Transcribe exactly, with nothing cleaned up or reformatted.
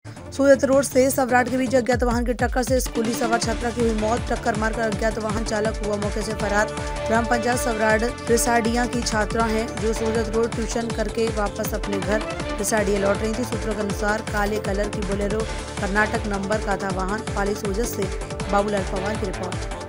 सूरत road से सवराट के बीच अज्ञात वाहन की टक्कर से स्कूली सवार छात्रा की हुई मौत। टक्कर मारकर अज्ञात वाहन चालक हुआ मौके से फरार। ग्राम पंचायत सवराट रिसाडिया की छात्रा है जो सूरत रोड ट्यूशन करके वापस अपने घर रिसाडिया लौट रही थी। सूत्रों के अनुसार काले कलर की बोलेरो कर्नाटक नंबर का था वाहन। पाली सूरत से बाबूलाल पवार की रिपोर्ट।